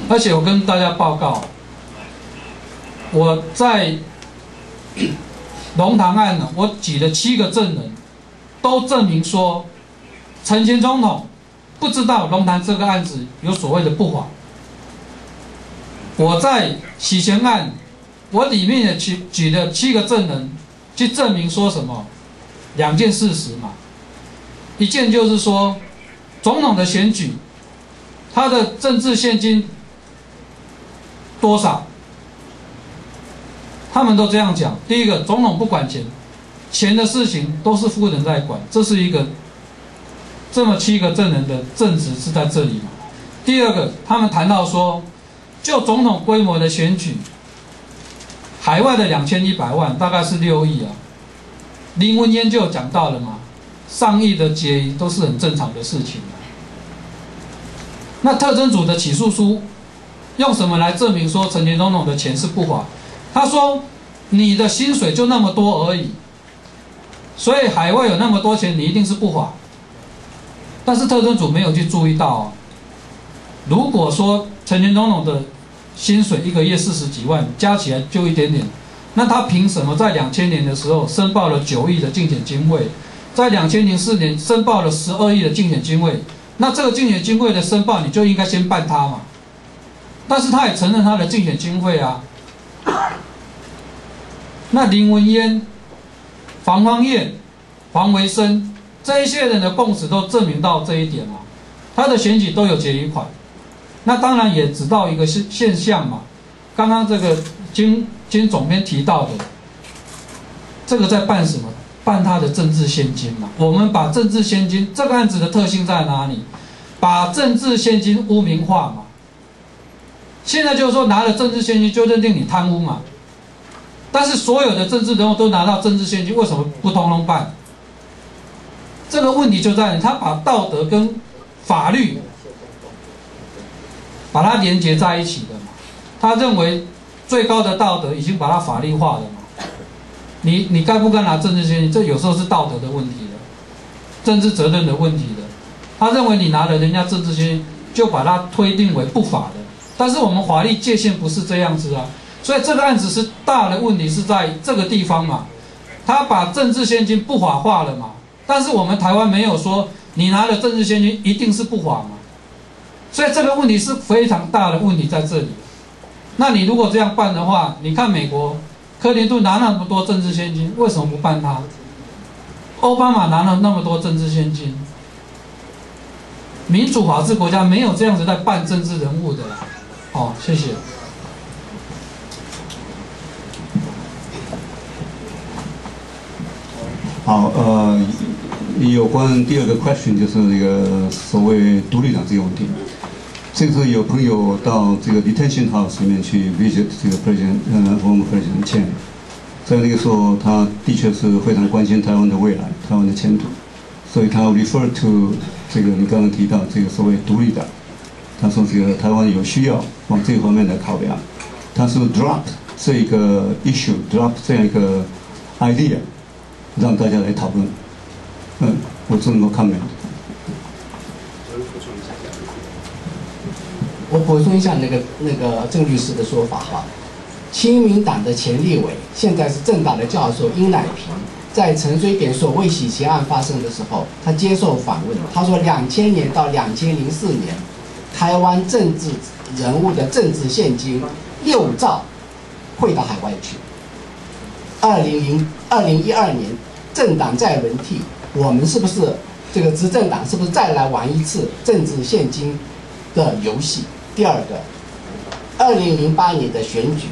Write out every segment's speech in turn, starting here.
而且我跟大家报告，我在龙潭案呢，我举了7个证人，都证明说，陈前总统不知道龙潭这个案子有所谓的不法。我在洗钱案，我里面也举了7个证人，去证明说什么2件事实嘛，一件就是说，总统的选举，他的政治现金多少？他们都这样讲。第一个，总统不管钱，钱的事情都是夫人在管，这是一个这么7个证人的证词是在这里嘛。第二个，他们谈到说，就总统规模的选举，海外的2100万大概是6亿啊。林文渊就有讲到了嘛，上亿的结余都是很正常的事情啊。那特侦组的起诉书用什么来证明说陈前总统的钱是不法？他说你的薪水就那么多而已，所以海外有那么多钱，你一定是不法。但是特侦组没有去注意到啊，如果说陈前总统的薪水1个月40几万，加起来就一点点，那他凭什么在2000年的时候申报了9亿的竞选经费，在2004年申报了12亿的竞选经费？那这个竞选经费的申报，你就应该先办他嘛。但是他也承认他的竞选经费啊。那林文渊、房芳燕、黄维生这一些人的供词都证明到这一点嘛，他的选举都有结余款。那当然也指到一个现象嘛，刚刚这个金总编提到的，这个在办什么？办他的政治现金嘛。我们把政治现金这个案子的特性在哪里？把政治现金污名化嘛。现在就是说拿了政治现金就认定你贪污嘛。但是所有的政治人物都拿到政治现金，为什么不通通办？这个问题就在于他把道德跟法律把它连结在一起的嘛。他认为最高的道德已经把它法律化了嘛。你该不该拿政治现金？这有时候是道德的问题的，政治责任的问题的。他认为你拿了人家政治现金，就把它推定为不法的。但是我们法律界限不是这样子啊。所以这个案子是大的问题是在这个地方嘛，他把政治现金不法化了嘛，但是我们台湾没有说你拿了政治现金一定是不法嘛，所以这个问题是非常大的问题在这里。那你如果这样办的话，你看美国克林顿拿那么多政治现金，为什么不办他？奥巴马拿了那么多政治现金，民主法治国家没有这样子在办政治人物的。好，谢谢。 好，有关第2个 question 就是这个所谓独立党这个问题。这次有朋友到这个 detention house 里面去 visit 这个 former president Chen， 在那个时候他的确是非常关心台湾的未来、台湾的前途，所以他 refer to 这个你刚刚提到这个所谓独立党，他说这个台湾有需要往这方面来考量，他是 drop 这个 issue，drop 这样一个 idea。让大家来讨论，我只能够看没有。 我补充一下那个郑律师的说法哈，亲民党的前立委，现在是政大的教授殷乃平，在陈水扁所谓洗钱案发生的时候，他接受访问，他说2000年到2004年，台湾政治人物的政治现金6兆汇到海外去。2012年政党再轮替，我们是不是这个执政党是不是再来玩一次政治现金的游戏？第二个，2008年的选举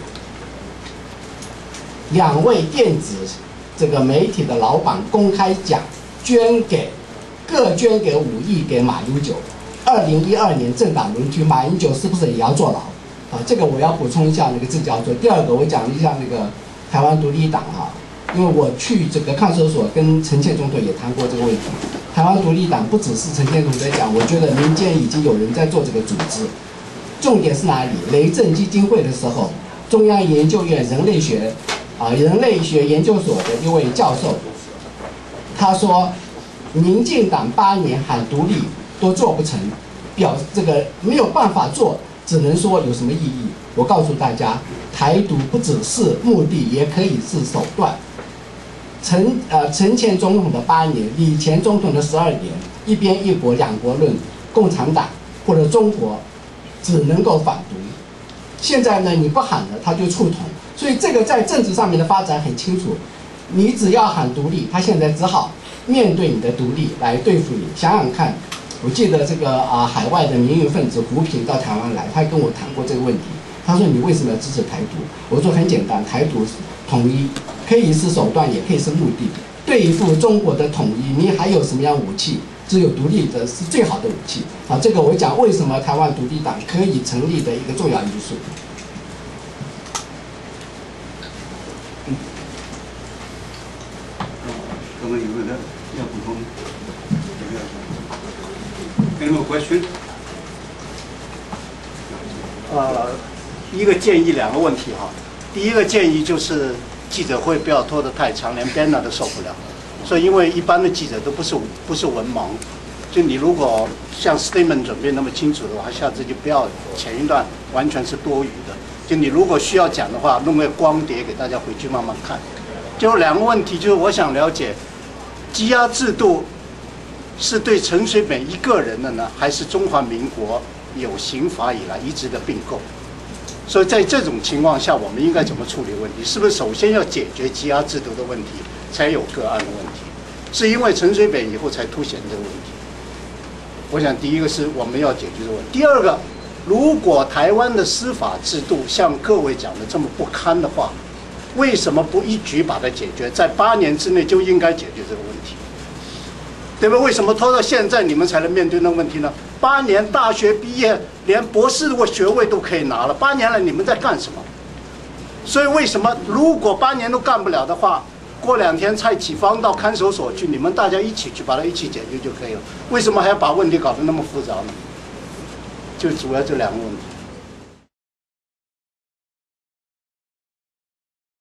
，2位电子这个媒体的老板公开讲，各捐给5亿给马英九。2012年政党轮替，马英九是不是也要坐牢？啊，这个我要补充一下那个郑教授。第二个，我讲一下那个台湾独立党哈，因为我去这个看守所跟陈建总统也谈过这个问题。台湾独立党不只是陈建总在讲，我觉得民间已经有人在做这个组织。重点是哪里？雷震基金会的时候，中央研究院人类学研究所的一位教授，他说，民进党8年喊独立都做不成，这个没有办法做， 只能说有什么意义？我告诉大家，台独不只是目的，也可以是手段。陈前总统的8年，李前总统的12年，一边一国两国论，共产党或者中国只能够反独。现在呢，你不喊了，他就触统。所以这个在政治上面的发展很清楚，你只要喊独立，他现在只好面对你的独立来对付你。想想看，我记得这个海外的民运分子胡平到台湾来，他跟我谈过这个问题。他说：“你为什么要支持台独？”我说：“很简单，台独统一可以是手段，也可以是目的。对付中国的统一，你还有什么样武器？只有独立的是最好的武器。啊，这个我讲为什么台湾独立党可以成立的一个重要因素。” 各位有没有要补充？Any more question？ 一个建议，2个问题哈。第一个建议就是记者会不要拖得太长，连 banner 都受不了。所以因为一般的记者都不是文盲，就你如果像 statement 准备那么清楚的话，下次就不要前一段完全是多余的。就你如果需要讲的话，弄个光碟给大家回去慢慢看。就2个问题，就是我想了解，羁押制度是对陈水扁一个人的呢，还是中华民国有刑法以来一直的并购？所以在这种情况下，我们应该怎么处理问题？是不是首先要解决羁押制度的问题，才有个案的问题？是因为陈水扁以后才凸显这个问题？我想第一个是我们要解决这个问题。第二个，如果台湾的司法制度像各位讲的这么不堪的话，为什么不一举把它解决？在8年之内就应该解决这个问题，对吧？为什么拖到现在你们才能面对那个问题呢？8年大学毕业，连博士的学位都可以拿了，8年了你们在干什么？所以为什么如果8年都干不了的话，过2天蔡启芳到看守所去，你们大家一起去把它一起解决就可以了？为什么还要把问题搞得那么复杂呢？就主要这2个问题。